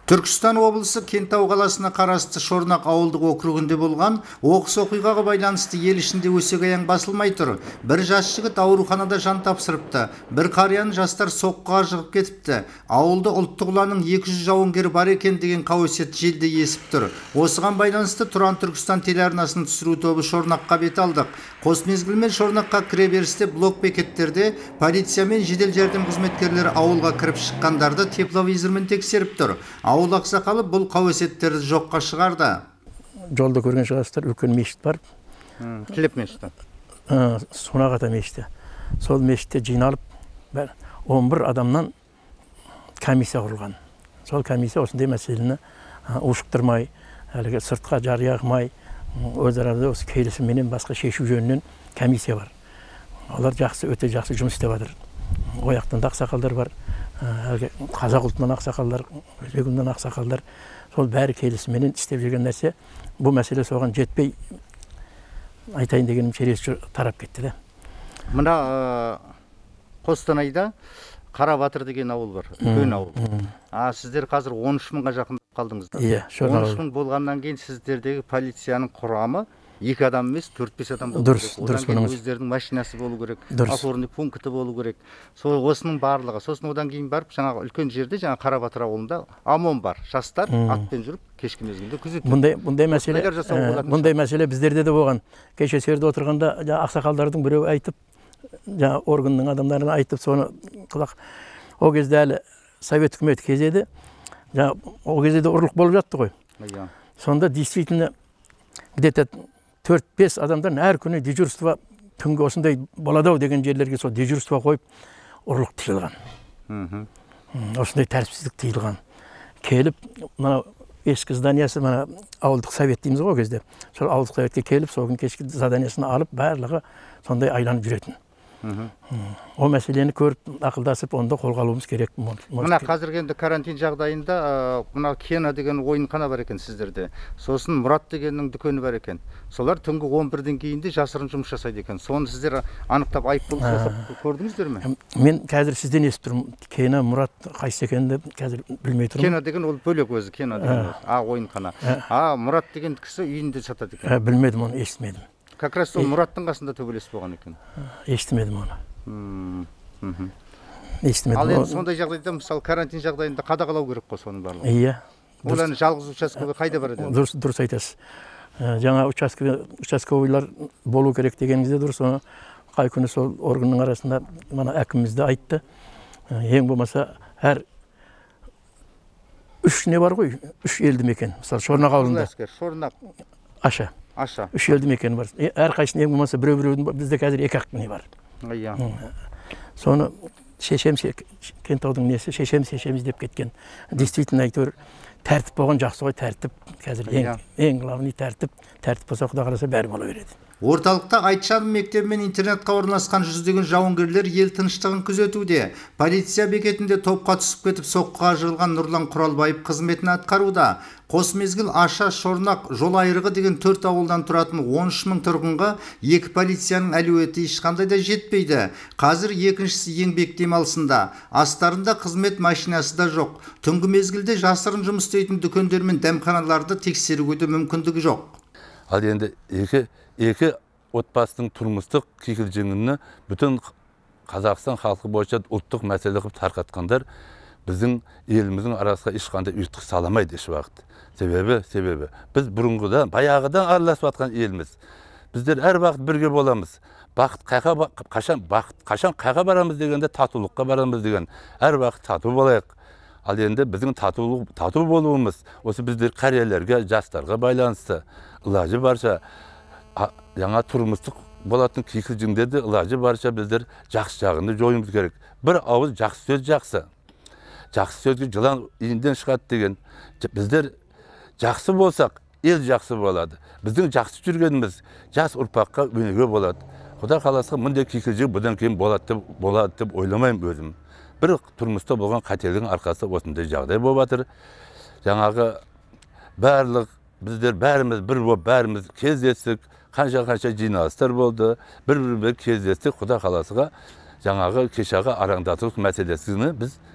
Түркістан облысы Кентау қаласына қарасты Шорнақ ауылдық округінде болған оқыс оқиғаға байланысты ел ішінде өсек-аяң басылмай тұр. Бір жас жігіт ауруханада жан тапсырыпты. Бір қарияны жастар соққыға жығып кетіпті. Ауылда ұлттық ұланның 200 жауынгері бар екен деген қауесет желде есіп тұр. Осыған байланысты Тұран Түркістан телеарнасының түсіру тобы Шорнаққа бет алдық. Қос мезгілмен Шорнаққа кіреберісте блок бекеттерде полиция мен жедел жәрдем қызметкерлері ауылға кіріп шыққандарды тепловизормен тексеріп тұр. Ауыл ақсақалы бұл қауесеттерді жоққа шығарды. Жолда көрген шығарсыздар, үлкен мешіт бар. Тілеп мешіті. Сонағата мешіті. Сол мешітте жиналып 11 адамнан комиссия құрылған. Сол комиссия осындай мәселені ушықтырмай, әлгі сыртқа жария қылмай, өзара осы келісімменен басқа шешу жөнінен комиссия бар. Олар жақсы, өте жақсы жұмыс істеп жатыр. Ояқтан да ақсақалдар бар. Қазақ ұлтынан ақсақалдар, өзбек ұлтынан ақсақалдар, сол бәрі келісіменен істеп жүрген нәрсе. Бұл мәселе соған жетпей айтайын дегенім через тарап кетті де. Мына Қостанайда Қарабатыр деген ауыл бар, үлкен ауыл. Сіздер қазір 13 мыңға жақын қалдыңыздар. 13 мың болғаннан кейін сіздердегі полицияның құрамы 2 адам емес, 4-5 адам болу керек. Одан кейін өздерінің машинасы болу керек, опорный пункті болу керек. Осының барлығы. Сосын одан кейін барып, жаңағы үлкен жерде, жаңағы Қарабатыр ауылында ОМОН бар. Жастар атпен жүріп, кешкі мезгілде күзетеді. Бұндай мәселе біздерде де болған. Кеше серде отырғанда ақсақалдардың біреу айтып, органның адамдарына айтып, соны құлақ. О кезде әлі Совет үкіметі кезеді. О кезде де ұрлық болып жатты ғой. Сонда действительно где-то 4-5 адамдан әр күні дежурство түнгі осындай болады деген жерлерге сол дежурство қойып ұрлық тыйылған. Осындай тәртіпсіздік тыйылған. Келіп, мына ескі зданиясы, мына ауылдық совет дейміз ғой кезде. Сол ауылдық советке келіп, сол күн кешкі заданиясын алып, барлығы сондай айланып жүретін. О мәселені көріп, ақылдасып, онда қолға алуымыз керек. Мына қазіргі енді карантин жағдайында мына Кена деген ойынхана бар екен сіздерде. Сосын Мұрат дегеннің дүкені бар екен. Солар түнгі 11-ден кейінде жасырын жұмыс жасайды екен. Соны сіздер анықтап айыппұл жасап көрдіңіздер ме? Мен қазір сізден естіп тұрмын. Кена, Мұрат қайсы екенін қазір білмей тұрмын. Кена деген ол бөлек өзі, Кена деген ойынхана. Мұрат деген кісі үйінде сатады екен. Білмедім, оны естімедім. Как раз сол Мұраттың қасында төбелес болған екен. Естімедім оны. Естімедім. Ал енді сондай жағдайда, мысалы карантин жағдайында қадағалау керек қой соның барлығы. Иә. Ол әні жалғыз участковый қайда бар еді? Дұрыс айтасыз. Жаңа участковыйлар болу керек дегеніңізде дұрыс. Оны қай күні сол органның арасында мана әкімімізді айтты. Ең болмаса әр 3 не бар ғой, 3 елді мекен. Мысалы Шорнақ ауылында. Шорнақ. Аша. 3 елді мекен бар. Әр қайсының ең болмаса біреу-біреудің бізде қазір 2-ақ не бар. Соны Кентаудың несі, шешеміз деп кеткен. Действительно әйтеуір тәртіп болған жақсы ғой, тәртіп. Қазір ең главный тәртіп болса Құда қаласа бәрі бола береді. Орталықта Айтшан мектебі мен интернетқа орналасқан жүздеген жауынгерлер ел тыныштығын күзетуде. Полиция бекетінде топқа түсіп кетіп соққыға жығылған Нұрлан Құралбаев қызметін атқаруда. Қос мезгіл Аша, Шорнақ, Жол айрығы деген 4 ауылдан тұратын 13 мың тұрғынға 2 полицияның әлеуеті ешқандай да жетпейді. Қазір екіншісі еңбек демалысында. Астарында қызмет машинасы да жоқ. Түнгі мезгілде жасырын жұмыс істейтін дүкендер мен дәмханаларды тексеруге де мүмкіндігі жоқ. Ал енді екі отбасының тұрмыстық кикілжіңіні бүтін Қазақстан халқы бойынша ұлттық мәселе қылып тарқатқандар біздің еліміздің арасына ешқандай ұйытқы саламайды еш уақыт. Себебі біз бұрынғыдан, баяғыдан араласып жатқан елміз. Біздер әр уақыт бірге боламыз. Қашан қайға барамыз дегенде татулыққа барамыз деген. Әр уақыт тату болайық. Ал енді біздің тату болуымыз осы біздер қарияларға, жастарға байланысты. Ылажы барша жаңа тұрмыстық болатын кикілжіңдерді ылажы барша біздер жақсы жағында жойымыз керек. Бір ауыз жақсы сөз жақсы. Жақсы сөзге жылан иінден шығады деген. Біздер жақсы болсақ, ел жақсы болады. Біздің жақсы жүргеніміз жас ұрпаққа өнеге болады. Құда қаласа мұндай кикілжің бұдан кейін болады деп ойламаймын өзім. Бір тұрмыста болған қателігінің арқасы осындай жағдай болып жатыр. Жаңағы біздер бәріміз бір болып бәріміз кездестік, қанша жиналыстар болды, бір кездестік. Құда қаласыға жаңағы кешағы араңдатылық мәселесini біз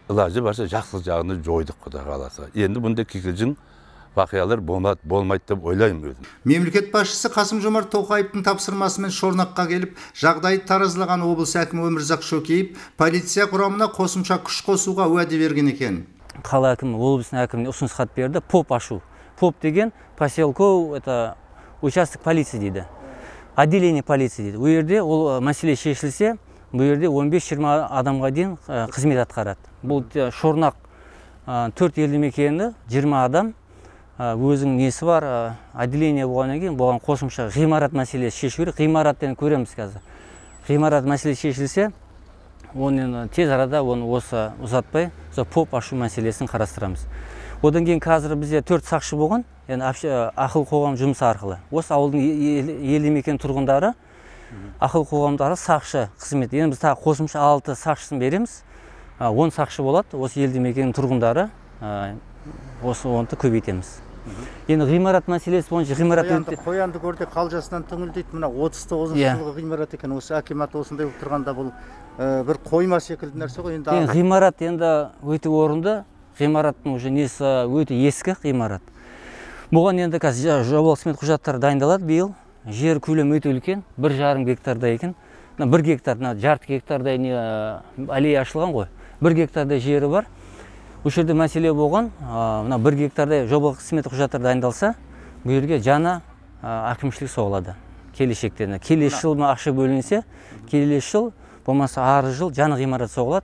ылажы барша жақсы жағын жойдық, Құдай қаласа. Енді бұндай кикілжің вақиялар болмайды деп ойлаймын өзім. Мемлекет басшысы Қасым-Жомарт Тоқаевтың тапсырмасымен Шорнаққа келіп, жағдайды таразылаған облыс әкімі Өмірзақ Шөкеев полиция құрамына қосымша күш қосуға уәде берген екен. Қала әкімі облыстың әкіміне ұсыныс хат берді, ПОП ашу. ПОП деген поселков, это участок полиция дейді. Отделение полиция дейді. Ол жерде ол мәселе шешілсе, бұл жерде 15-20 адамға дейін қызмет атқарады. Бұл Шорнақ 4 елді мекенді 20 адам өзінің несі бар, отделение болғаннан кейін бұған қосымша ғимарат мәселесі шешу керек. Ғимараттан көреміз қазір. Ғимарат мәселесі шешілсе, оны тез арада оны осы ұзатпай, ПОП ашу мәселесін қарастырамыз. Одан кейін қазір бізде 4 сақшы болған, ақыл қоғам жұмысы арқылы. Осы ауылдың елді мекен тұрғындары ақыл қоғамдары сақшы қызмет. Енді біз тағы қосымша 6 сақшысын береміз. 10 сақшы болады. Осы елді мекеннің тұрғындары осы онты көбейтеміз. Енді ғимарат мәселесі бойынша Қоянды көрде қалжасынан түңілдейді. Мына 39 жылғы ғимарат екен. Осы акимат осындай болып тұрғанда бұл бір қойма секілді нәрсе ғой. Енді ғимарат енді өте орынды. Ғимараттың уже несі өте ескі ғимарат. Бұған енді қазір жобалық смет құжаттары дайындалады биыл. Жер көлемі өте үлкен, 1,5 гектардай екен. 1 гектар, жарты гектардай аллея ашылған ғой. 1 гектардай жері бар. Бұл жерде мәселе болған, 1 гектардай жобалық смет құжаттары дайындалса, бұл жерге жаңа әкімшілік соғылады. Келешекте. Келесі жыл ақша бөлінсе, келесі жыл, болмаса ары жыл жаңа ғимарат соғылады.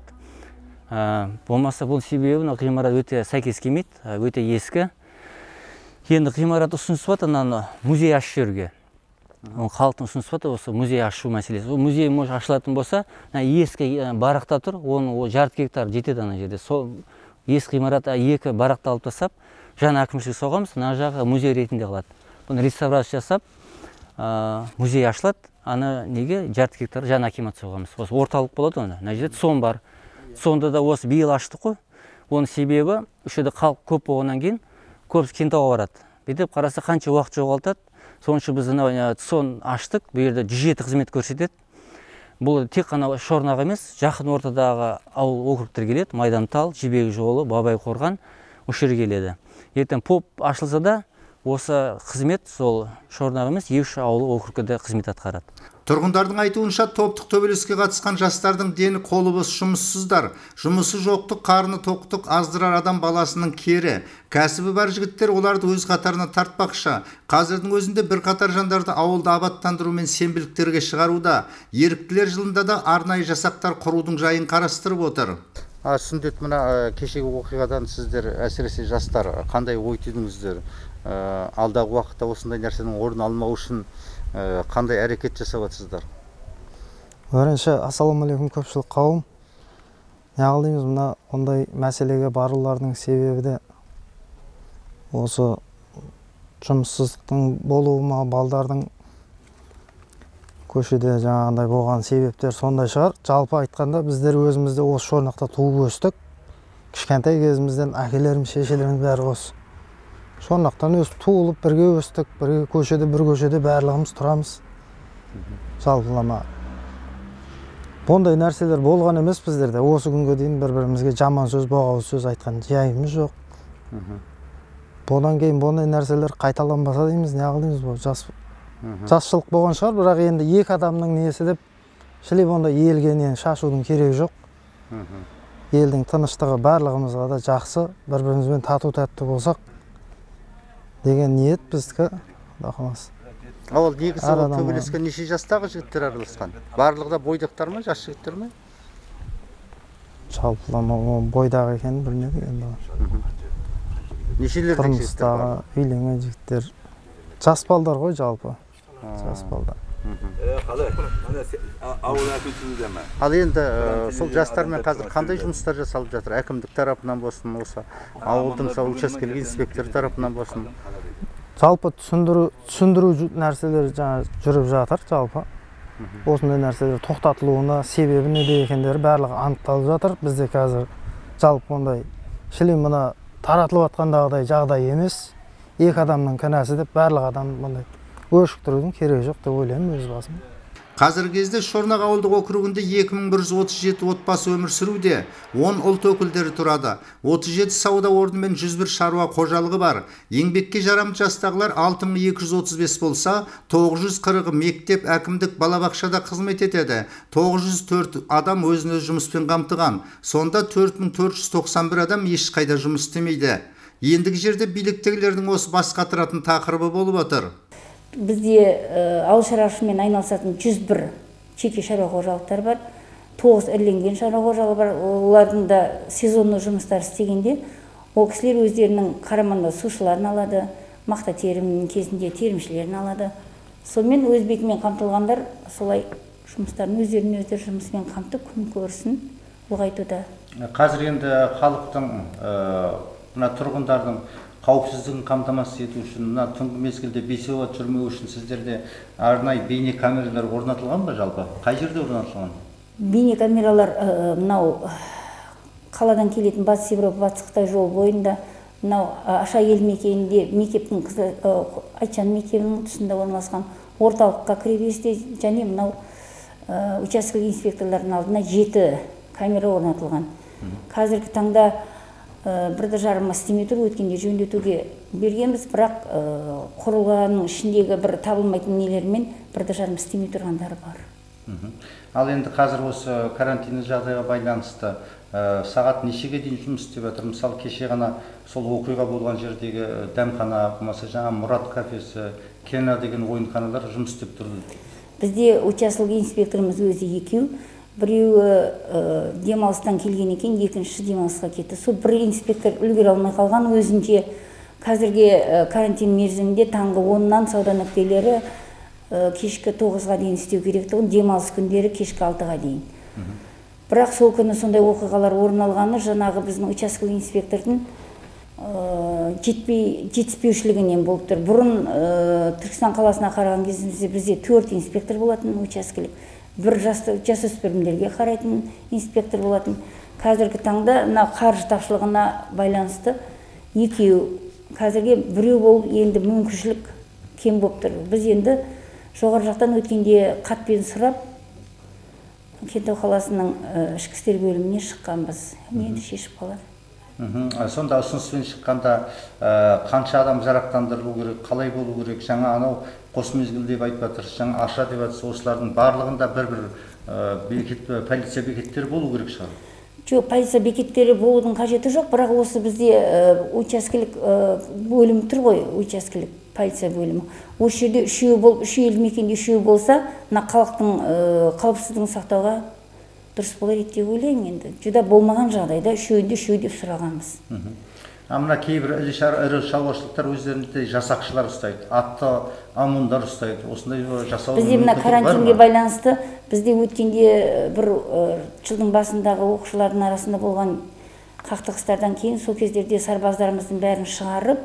Болмаса бұл себебі ғимарат өте сәйкес келмейді, өте ескі. Енді ғимарат ұсынысы бар, музей ашу жерге. Халықтың ұсынысы бар, осы музей ашу мәселесі. Музей ашылатын болса, ескі барақта тұр, оның жарты гектар жетеді ана жерде. Ескі ғимарат 2 барақты алып тастап, жаңа әкімшілік соғамыз, мына жағы музей ретінде қалады. Бұны реставрация жасап, музей ашылады, ана неге жарты гектар жаңа акимат соғамыз. Осы орталық болады оны, мына жерде сон бар. Сонда да осы биыл аштық қой. Оның себебі, үш жерде халық көп болғаннан кейін көбісі Кентауға барады. Бүйтіп қараса қанша уақыт жоғалтады. Соның үшін біз сон аштық, бұл жерде 107 қызмет көрсетеді. Бұл тек қана Шорнақ емес, жақын ортадағы ауыл округтер келеді. Майдантал, Жібек жолы, Бабай қорған, осы жерге келеді. Ертең ПОП ашылса да, осы қызмет сол Шорнақ емес, Евш ауылы округінде қызмет атқарады. Тұрғындардың айтуынша топтық төбелеске қатысқан жастардың дені қолы бос жұмыссыздар. Жұмысы жоқтық, қарны тоқтық аздырар адам баласының кері. Кәсібі бар жігіттер оларды өз қатарына тартпақшы. Қазірдің өзінде бір қатар жандарды ауылда абаттандыру мен сенбіліктерге шығаруда. Еріктілер жылында да арнайы жасақтар құрудың жайын қарастырып отыр. Сүндет, мына кешегі оқиғадан сіздер, әсіресе жастар, қандай ой түйдіңіздер? Алдағы уақытта осындай нәрсенің орын алмау үшін қандай әрекет жасап жатсыздар? Бірінші, ассалаумағалейкум көпшілік қауым. Неғылдаймыз, мына ондай мәселеге барулардың себебі де осы жұмыссыздықтың болуыма, балдардың көшеде жаңағындай болған себептер сондай шығар. Жалпы айтқанда біздер өзімізде осы Шорнақта туып өстік. Кішкентай кезімізден әкелеріміз, шешелеріміз бәрі осы Шорнақтан өсіп туылып бірге өстік, бірге бір көшеде барлығымыз тұрамыз. Жалпылама бұндай нәрселер болған емес біздерде. Осы күнге дейін бір-бірімізге жаман сөз, боғауыз сөз айтқан жайымыз жоқ. Бұдан кейін бұндай нәрселер қайталанбаса дейміз, неғылдаймыз, бұл жасшылық болған шығар, бірақ енді екі адамның несі деп шілеп ондай елге шашудың керегі жоқ. Елдің тыныштығы барлығымызға да жақсы, бір-бірімізбен тату-тәтті болсақ деген ниет біздікі. Ал негізі төбелескен неше жастағы жігіттер араласқан? Барлығы да бойдақтар ма, жас жігіттер ме? Жалпылама бойдағы екенін білмедік енді. Нешелердің жігіттер бар? Тұрмыстағы үйленген жігіттер. Жас балдар ғой жалпы. Жас балдар. Ал енді сол жастармен қазір қандай жұмыстар жасалып жатыр? Әкімдік тарапынан болсын, осы ауылдың учаскелік инспектор тарапынан болсын? Жалпы түсіндіру нәрселер жүріп жатыр жалпы. Осындай нәрселер тоқтатылуына себебі неде екендері барлығы анықталып жатыр. Бізде қазір жалпы ондай шілей мына таратылып жатқандағыдай жағдай емес. Екі адамның кінәсі деп барлық адам бұндай өшіктірудің керегі жоқ деп ойлаймын өз басым. Қазіргі кезде Шорнақ ауылдық округінде 2137 отбасы өмір сүруде, 10 ұлт өкілдері тұрады. 37 сауда орны мен 101 шаруа қожалығы бар. Еңбекке жарамды жастағылар 6235 болса, 940 мектеп, әкімдік, балабақшада қызмет етеді. 904 адам өзін-өз жұмыспен қамтыған. Сонда 4491 адам ешқайда жұмыс істемейді. Ендігі жерде биліктегілердің осы бас қатыратын тақырыбы болып отыр. Бізде ауыл шаруашылығымен айналысатын 101 жеке шаруа қожалықтар бар, 9 іріленген шаруа қожалығы бар. Олардың да сезонный жұмыстар істегенде, ол кісілер өздерінің қарамағында сушыларын алады, мақта терімінің кезінде терімшілерін алады. Сонымен өз бетімен қамтылғандар солай жұмыстарын өздері жұмыспен қамтып күн көрсін ұлғайтуда. Қазір енді халықтың, мына тұрғындардың қауіпсіздігін қамтамасыз ету үшін, мына түнгі мезгілде бейсауат жүрмеу үшін сіздерде арнайы бейне камералар орнатылған ба жалпы? Қай жерде орнатылған? Бейне камералар мынау қаладан келетін Батыс Европа, Батыс Қытай жол бойында, мынау Аша елді мекенінде мектептің Айтжан мектебінің тұсында орналасқан, орталыққа кіреберісте және мынау учаскелік инспекторлардың алдына 7 камера орнатылған. Қазіргі таңда 1,5 істемей тұр, өткенде жөндетуге бергенбіз, бірақ құрылғаның ішіндегі бір табылмайтын нелермен 1,5 істемей тұрғандары бар. Ал енді қазір осы карантинді жағдайға байланысты сағат нешеге дейін жұмыс істеп жатыр? Мысалы, кеше ғана сол оқиға болған жердегі дәмхана, болмаса жаңа Мұрат кафесі, Кена деген ойынханалар жұмыс істеп тұрды. Бізде учаскелік инспекторымыз өзі екеу. Біреуі демалыстан келген екен, екіншісі демалысқа кетті. Сол бір инспектор үлгере алмай қалған, өзінше қазірге карантин мерзімінде таңғы 10-нан сауда нүктелері кешкі 9-ға дейін істеу керектігін, демалыс күндері кешкі 6-ға дейін. Бірақ сол күні сондай оқиғалар орын алғаны жаңағы біздің учаскелік инспектордың жетіспеушілігінен болып тұр. Бұрын Түркістан қаласына қараған кезімізде бізде 4 инспектор болатын учаскелік. Бір жасөспірімдерге қарайтын инспектор болатын. Қазіргі таңда қаржы тапшылығына байланысты екеу, қазірге біреу болып енді мүмкіншілік кем болып тұр. Біз енді жоғары жақтан өткенде қатпен сұрап, Кентау қаласының ішкі істер бөліміне шыққанбыз. Енді шешіп қалар. Сонда ұсыныспен шыққанда қанша адам жарақтандырылу керек, қалай болу керек? Жаңа анау қос мезгіл деп айтып жатырсыз, жаңа Аша деп жатырсыз, осылардың барлығында бір полиция бекеттері болу керек шығар? Жоқ, полиция бекеттері болудың қажеті жоқ, бірақ осы бізде учаскелік бөлім тұр ғой, учаскелік полиция бөлімі. Осы жерде үшеуі болып, үш елді мекенде үшеуі болса, мына халықтың қауіпсіздігін сақтауға дұрыс болар еді деп ойлаймын енді. Жүда болмаған жағдайда үшеуінде үшеу деп сұрағанбыз. Мына кейбір ірі шаруашылықтар өздерінде жасақшылар ұстайды, атты омондар ұстайды. Осындай жасау. Бізде мына карантинге байланысты бізде өткенде бір жылдың басындағы оқушылардың арасында болған қақтығыстардан кейін сол кездерде сарбаздарымыздың бәрін шығарып,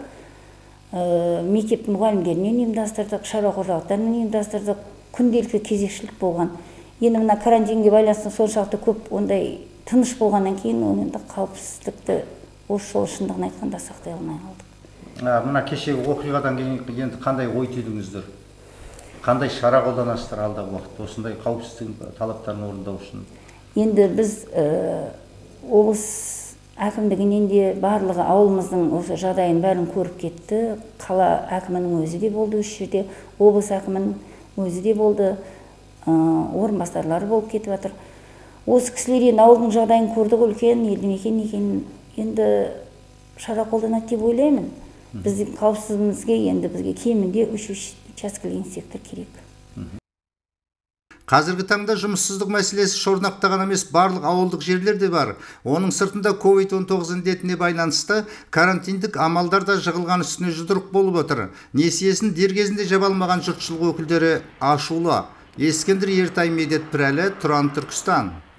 мектеп мұғалімдерінен ұйымдастырдық, шаруа қожалықтарынан ұйымдастырдық, күнделікті кезекшілік болған. Енді мына карантинге байланысты соншалықты көп ондай тыныш болғаннан кейін енді қауіпсіздікті осы жол шындығын айтқанда сақтай алмай қалдық. Мына кешегі оқиғадан кейін енді қандай ой түйдіңіздер? Қандай шара қолданасыздар алдағы уақытта осындай қауіпсіздік талаптарын орындау үшін? Енді біз облыс әкімдігінен де барлығы ауылымыздың осы жағдайын бәрін көріп кетті. Қала әкімінің өзі де болды осы жерде, облыс әкімінің өзі де болды. Орынбасарлары болып кетіп жатыр. Осы кісілер енді ауылдың жағдайын көрдік, үлкен елді мекен екенін енді шара қолданады деп ойлаймын. Біздің қауіпсіздігімізге енді бізге кемінде 3 учаскелік инспектор керек. Қазіргі таңда жұмыссыздық мәселесі Шорнақта ғана емес, барлық ауылдық жерлерде бар. Оның сыртында COVID-19 індетіне байланысты карантиндік амалдар да жығылған үстіне жұдырық болып отыр. Несиесін дер кезінде жаба алмаған жұртшылық өкілдері ашулы. Ескендір Ертай, Медет Пірәлі, Тұран, Түркістан.